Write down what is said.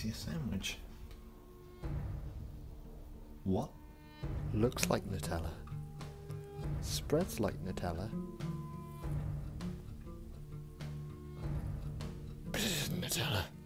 see a sandwich. What? Looks like Nutella. Spreads like Nutella. But it isn't Nutella.